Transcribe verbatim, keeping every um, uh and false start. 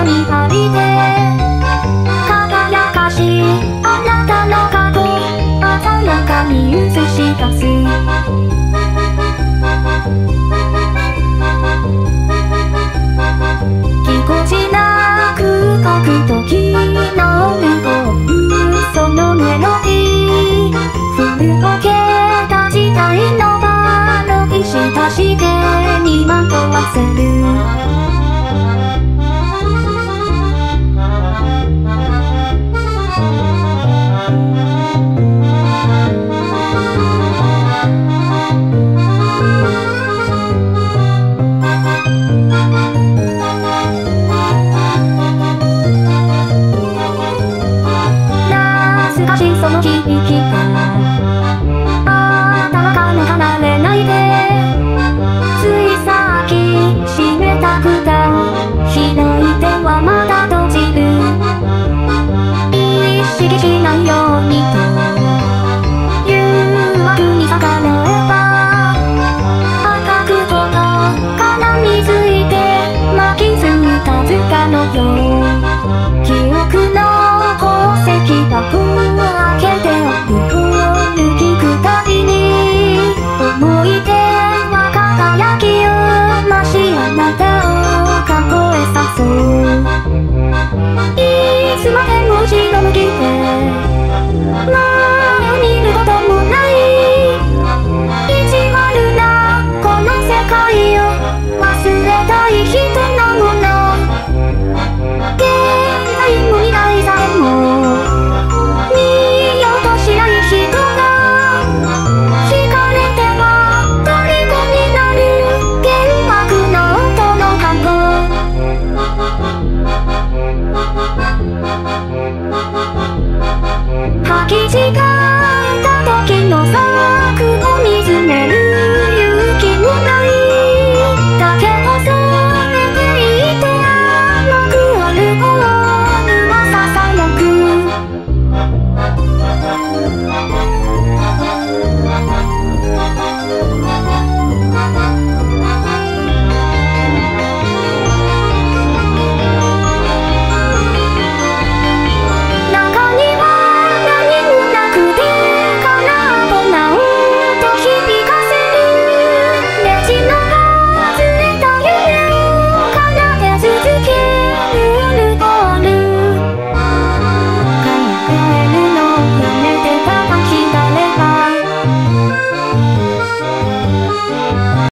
に張りで輝かしいあなたの過去鮮やかに映し出すぎこちなく書く時のメモそのメロディー古ぼけた時代のバロに親しげにまとわせるその響きがあたかも離れないでついさっき閉めた蓋開いてはまた閉じる意識しないようにと誘惑に逆らえば赤くと絡みついて巻きついた図鑑のよう記憶の宝石箱開けておく抜きくたびに思い出は輝きを増しあなたを数えさそういつまでも後ろ向きで